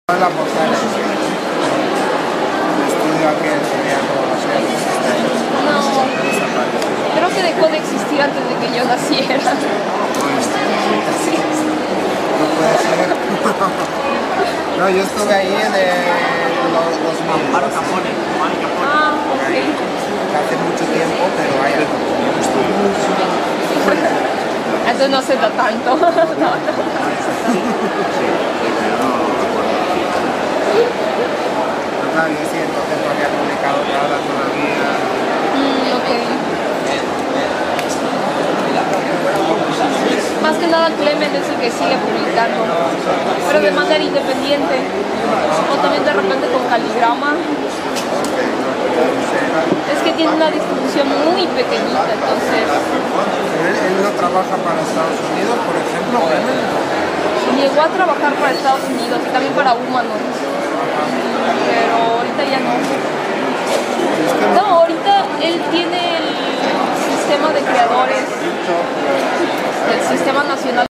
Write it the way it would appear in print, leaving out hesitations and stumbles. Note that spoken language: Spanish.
La postal es el estudio aquel que había conocido existe ahí. No, creo que dejó de existir antes de que yo naciera. Sí. No puede ser. No, yo estuve ahí en los Mamparo Capone. Ah, ok. Hace mucho tiempo, pero hay algo. Me gustó mucho. Entonces no se da tanto. No. Yo siento que no había publicado nada todavía. Ok. Más que nada Clement es el que sigue publicando, pero de manera independiente. O también de repente con Caligrama. Es que tiene una distribución muy pequeñita, entonces... Él no trabaja para Estados Unidos, por ejemplo, Clement. Llegó a trabajar para Estados Unidos y también para Humanoid. Pero ahorita ya no. No, ahorita él tiene el sistema de creadores del Sistema Nacional